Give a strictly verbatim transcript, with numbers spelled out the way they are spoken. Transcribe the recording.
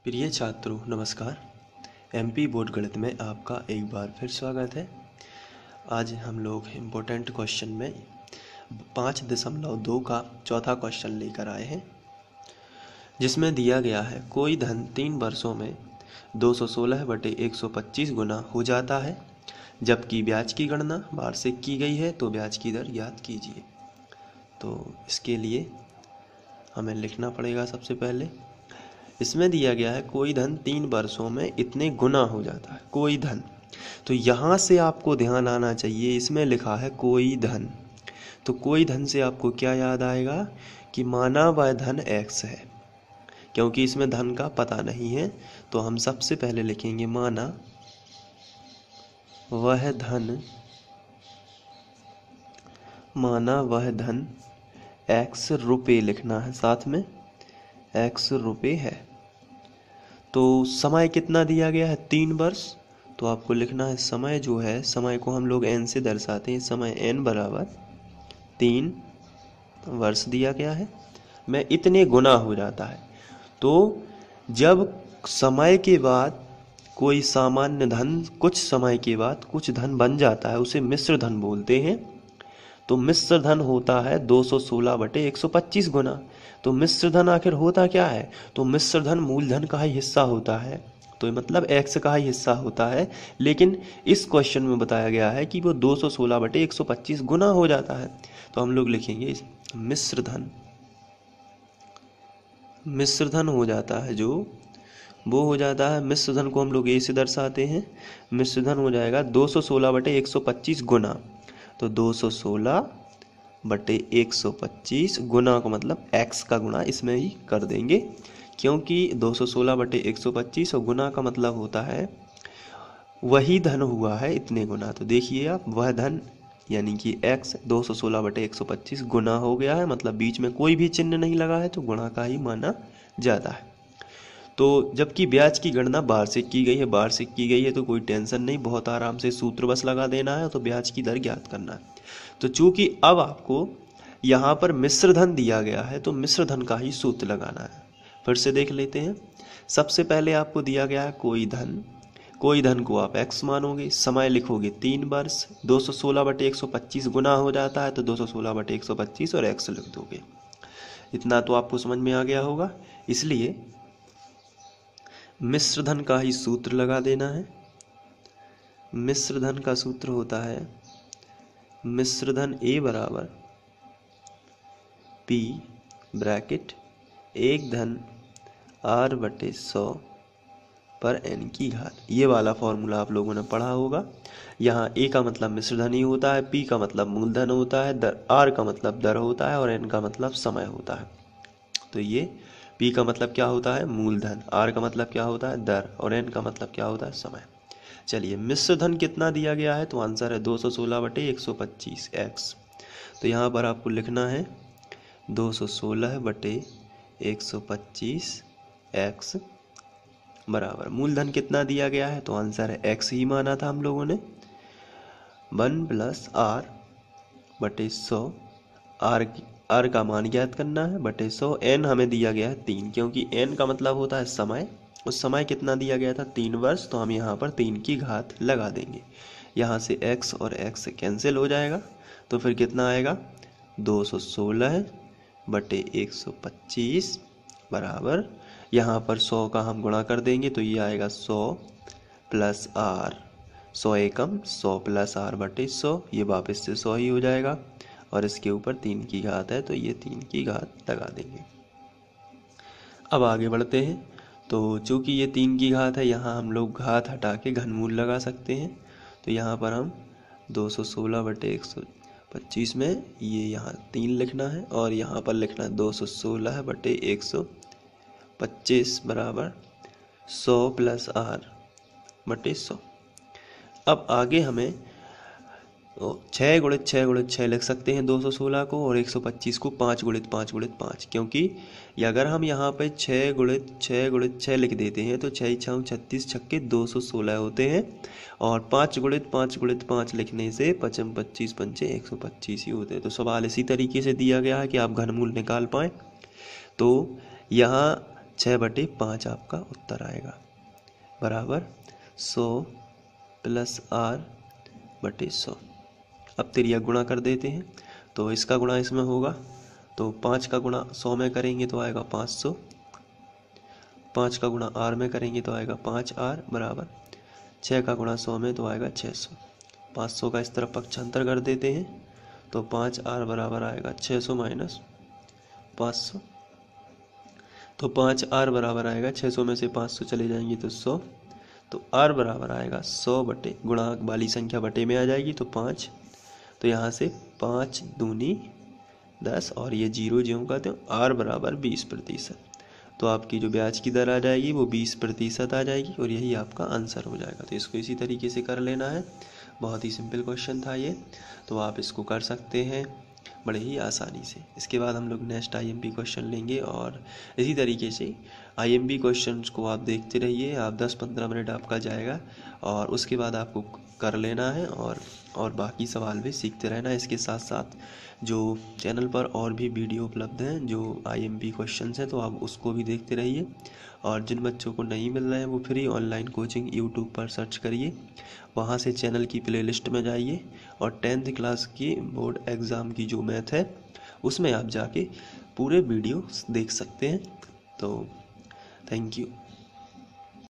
प्रिय छात्रों नमस्कार। एमपी बोर्ड गणित में आपका एक बार फिर स्वागत है। आज हम लोग इम्पोर्टेंट क्वेश्चन में पाँच दशमलव दो का चौथा क्वेश्चन लेकर आए हैं, जिसमें दिया गया है कोई धन तीन वर्षों में दो सौ सोलह बटे एक सौ पच्चीस गुना हो जाता है, जबकि ब्याज की गणना वार्षिक की गई है, तो ब्याज की दर ज्ञात कीजिए। तो इसके लिए हमें लिखना पड़ेगा। सबसे पहले इसमें दिया गया है कोई धन तीन वर्षों में इतने गुना हो जाता है। कोई धन, तो यहाँ से आपको ध्यान आना चाहिए, इसमें लिखा है कोई धन, तो कोई धन से आपको क्या याद आएगा कि माना वह धन एक्स है। क्योंकि इसमें धन का पता नहीं है, तो हम सबसे पहले लिखेंगे माना वह धन माना वह धन एक्स रुपये लिखना है, साथ में एक्स रुपये है। तो समय कितना दिया गया है? तीन वर्ष। तो आपको लिखना है समय जो है, समय को हम लोग एन से दर्शाते हैं, समय एन बराबर तीन वर्ष दिया गया है में इतने गुना हो जाता है। तो जब समय के बाद कोई सामान्य धन कुछ समय के बाद कुछ धन बन जाता है, उसे मिश्र धन बोलते हैं। तो मिश्र धन होता है दो सौ सोलह बटे एक सौ पच्चीस गुना। तो मिश्र धन आखिर होता क्या है? तो मिश्र धन मूलधन का ही हिस्सा होता है, तो मतलब एक्स का ही हिस्सा होता है। लेकिन इस क्वेश्चन में बताया गया है कि वो दो सौ सोलह बटे एक सौ पच्चीस गुना हो जाता है। तो हम लोग लिखेंगे मिश्र धन मिश्र धन हो जाता है, जो वो हो जाता है, मिश्र धन को हम लोग ए से दर्शाते हैं। मिश्र धन हो जाएगा दो सौ सोलह बटे एक सौ पच्चीस गुना। तो दो सौ सोलह बटे एक सौ पच्चीस गुना का मतलब x का गुणा इसमें ही कर देंगे, क्योंकि दो सौ सोलह बटे एक सौ पच्चीस और गुना का मतलब होता है वही धन हुआ है इतने गुना। तो देखिए आप, वह धन यानी कि x दो सौ सोलह बटे एक सौ पच्चीस गुना हो गया है, मतलब बीच में कोई भी चिन्ह नहीं लगा है, तो गुणा का ही माना जाता है। तो जबकि ब्याज की गणना वार्षिक की गई है, वार्षिक की गई है तो कोई टेंशन नहीं, बहुत आराम से सूत्र बस लगा देना है, तो ब्याज की दर ज्ञात करना है। तो चूंकि अब आपको यहाँ पर मिश्र धन दिया गया है, तो मिश्र धन का ही सूत्र लगाना है। फिर से देख लेते हैं। सबसे पहले आपको दिया गया है कोई धन, कोई धन को आप x मानोगे, समय लिखोगे तीन वर्ष, दो सौ सोलह बटे एक सौ पच्चीस गुना हो जाता है, तो दो सौ सोलह बटे एक सौ पच्चीस और x लिख दोगे। इतना तो आपको समझ में आ गया होगा। इसलिए मिश्र धन का ही सूत्र लगा देना है। मिश्र धन का सूत्र होता है मिश्र धन ए बराबर पी ब्रैकेट एक धन आर बटे सौ पर एन की घात। ये वाला फॉर्मूला आप लोगों ने पढ़ा होगा। यहाँ ए का मतलब मिश्र धन ही होता है, पी का मतलब मूलधन होता है, दर आर का मतलब दर होता है और एन का मतलब समय होता है। तो ये पी का मतलब क्या होता है? मूलधन, आर का मतलब क्या होता है? दर, और एन का मतलब क्या होता है? समय। चलिए, मिश्र धन कितना दिया गया है? तो आंसर है दो सौ सोलह बटे एक सौ पच्चीस एक्स। तो यहाँ पर आपको लिखना है दो सौ सोलह बटे एक सौ पच्चीस एक्स बराबर मूलधन कितना दिया गया है? तो आंसर है एक्स ही माना था हम लोगों ने, वन प्लस आर बटे सौ। आर आर का मान ज्ञात करना है बटे सौ। एन हमें दिया गया है तीन, क्योंकि एन का मतलब होता है समय। उस समय कितना दिया गया था? तीन वर्ष। तो हम यहाँ पर तीन की घात लगा देंगे। यहाँ से x और x कैंसिल हो जाएगा, तो फिर कितना आएगा? दो सौ सोलह बटे एक सौ पच्चीस बराबर, यहाँ पर सौ का हम गुणा कर देंगे, तो ये आएगा सौ प्लस आर, सौ एकम सौ प्लस आर बटे सौ, ये वापस से सौ ही हो जाएगा, और इसके ऊपर तीन की घात है, तो ये तीन की घात लगा देंगे। अब आगे बढ़ते हैं। तो चूंकि ये तीन की घात है, यहाँ हम लोग घात हटा के घनमूल लगा सकते हैं। तो यहाँ पर हम दो सौ सोलह बटे एक सौ पच्चीस में ये यहाँ तीन लिखना है, और यहाँ पर लिखना है दो सौ सोलह बटे एक सौ पच्चीस बराबर सौ प्लस आर बटे सौ। अब आगे हमें छः गुणित छः गुणित छः लिख सकते हैं दो सौ सोलह को, और एक सौ पच्चीस को पाँच गुणित पाँच गुणित पाँच, क्योंकि अगर हम यहाँ पे छः गुणित छः गुणित छः लिख देते हैं तो छः छः छत्तीस छक्के दो सौ सोलह होते हैं, और पाँच गुणित पाँच गुणित पाँच लिखने से पचम पच्चीस पंचे एक सौ पच्चीस ही होते हैं। तो सवाल इसी तरीके से दिया गया है कि आप घनमूल निकाल पाएँ। तो यहाँ छः बटे पाँच आपका उत्तर आएगा, बराबर सौ प्लस आर बटे सौ। अब तिर्यक गुणा कर देते हैं, तो इसका गुणा इसमें होगा, तो पाँच का गुणा सौ में करेंगे तो आएगा पाँच सौ, पाँच का गुणा आर में करेंगे तो आएगा पाँच आर, बराबर छः का गुणा सौ में तो आएगा छः सौ। पाँच सौ का इस तरफ पक्षांतर कर देते हैं, तो पाँच आर बराबर आएगा छः सौ माइनस पाँच सौ, तो पाँच आर बराबर आएगा छः सौ में से पाँच सौ चले जाएंगे तो सौ, तो आर बराबर आएगा सौ बटे, गुणा वाली संख्या बटे में आ जाएगी तो पाँच, तो यहाँ से पाँच दूनी दस और ये जीरो ज्यों का त्यों, आर बराबर बीस प्रतिशत। तो आपकी जो ब्याज की दर आ जाएगी वो बीस प्रतिशत आ जाएगी और यही आपका आंसर हो जाएगा। तो इसको इसी तरीके से कर लेना है, बहुत ही सिंपल क्वेश्चन था ये, तो आप इसको कर सकते हैं बड़े ही आसानी से। इसके बाद हम लोग नेक्स्ट आईएमपी क्वेश्चन लेंगे और इसी तरीके से आईएमपी क्वेश्चंस को आप देखते रहिए। आप दस पंद्रह मिनट आपका जाएगा और उसके बाद आपको कर लेना है और और बाकी सवाल भी सीखते रहना है। इसके साथ साथ जो चैनल पर और भी वीडियो उपलब्ध हैं जो आईएमपी क्वेश्चंस हैं, तो आप उसको भी देखते रहिए। और जिन बच्चों को नहीं मिल रहे हैं वो फ्री ऑनलाइन कोचिंग यूट्यूब पर सर्च करिए, वहाँ से चैनल की प्लेलिस्ट में जाइए और टेंथ क्लास की बोर्ड एग्ज़ाम की जो मैथ है उसमें आप जाके पूरे वीडियो देख सकते हैं। तो थैंक यू।